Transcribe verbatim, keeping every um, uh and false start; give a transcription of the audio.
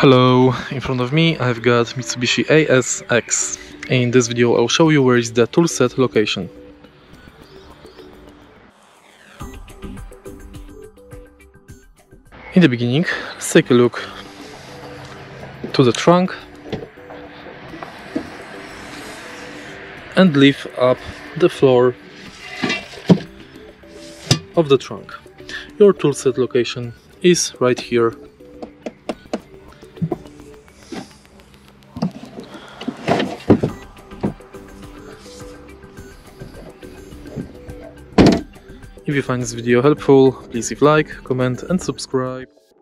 Hello, in front of me I've got Mitsubishi A S X. In this video I'll show you where is the toolset location. In the beginning, let's take a look to the trunk and lift up the floor of the trunk. Your toolset location is right here. If you find this video helpful, please leave a like, comment and subscribe.